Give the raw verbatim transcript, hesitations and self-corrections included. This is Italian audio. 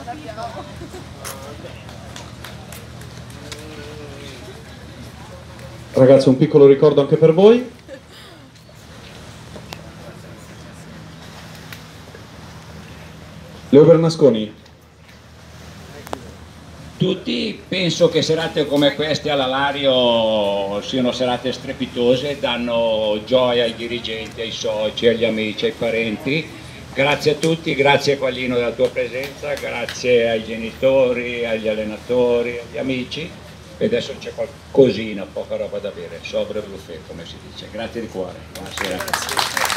Ragazzi, un piccolo ricordo anche per voi. Leo Bernasconi. Tutti penso che serate come queste alla Lario siano serate strepitose, danno gioia ai dirigenti, ai soci, agli amici, ai parenti. Grazie a tutti, grazie a Quaglino della tua presenza, grazie ai genitori, agli allenatori, agli amici. E adesso c'è qualcosina, poca roba da bere, sobre bluffé come si dice. Grazie di cuore, buonasera.